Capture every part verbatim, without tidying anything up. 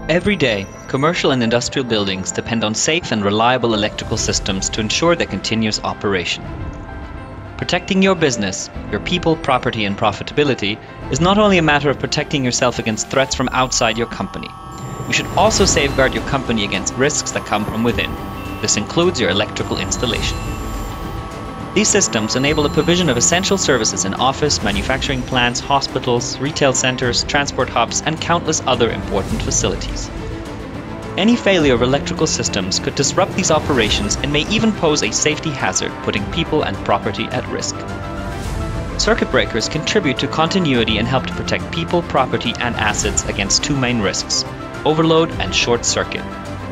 Every day, commercial and industrial buildings depend on safe and reliable electrical systems to ensure their continuous operation. Protecting your business, your people, property and profitability is not only a matter of protecting yourself against threats from outside your company. You should also safeguard your company against risks that come from within. This includes your electrical installation. These systems enable the provision of essential services in office, manufacturing plants, hospitals, retail centers, transport hubs, and countless other important facilities. Any failure of electrical systems could disrupt these operations and may even pose a safety hazard, putting people and property at risk. Circuit breakers contribute to continuity and help to protect people, property, and assets against two main risks: overload and short circuit.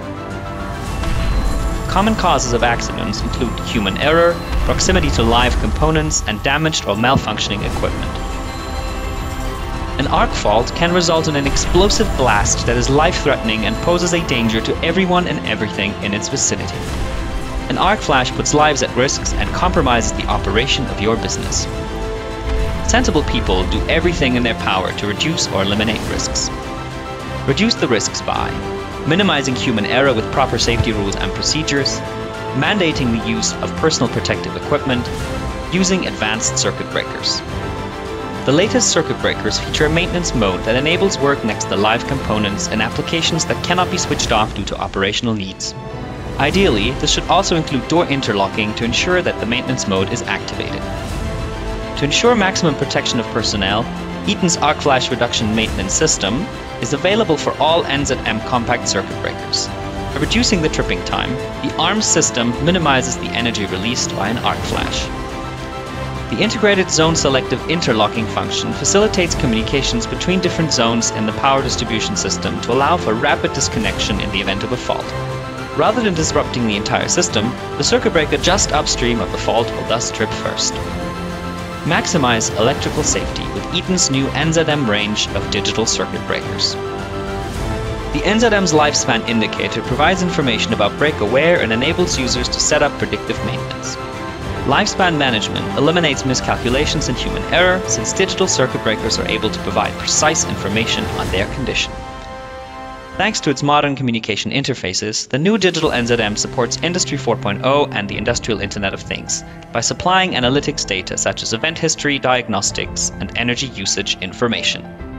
Common causes of accidents include human error, proximity to live components, and damaged or malfunctioning equipment. An arc fault can result in an explosive blast that is life-threatening and poses a danger to everyone and everything in its vicinity. An arc flash puts lives at risk and compromises the operation of your business. Sensible people do everything in their power to reduce or eliminate risks. Reduce the risks by minimizing human error with proper safety rules and procedures, mandating the use of personal protective equipment, using advanced circuit breakers. The latest circuit breakers feature a maintenance mode that enables work next to live components and applications that cannot be switched off due to operational needs. Ideally, this should also include door interlocking to ensure that the maintenance mode is activated. To ensure maximum protection of personnel, Eaton's arc flash reduction maintenance system is available for all N Z M compact circuit breakers. By reducing the tripping time, the ARMS system minimizes the energy released by an arc flash. The integrated zone selective interlocking function facilitates communications between different zones in the power distribution system to allow for rapid disconnection in the event of a fault. Rather than disrupting the entire system, the circuit breaker just upstream of the fault will thus trip first. Maximize electrical safety with Eaton's new N Z M range of digital circuit breakers. The N Z M's lifespan indicator provides information about breaker wear and enables users to set up predictive maintenance. Lifespan management eliminates miscalculations and human error, since digital circuit breakers are able to provide precise information on their condition. Thanks to its modern communication interfaces, the new digital N Z M supports Industry four point oh and the Industrial Internet of Things by supplying analytics data such as event history, diagnostics, and energy usage information.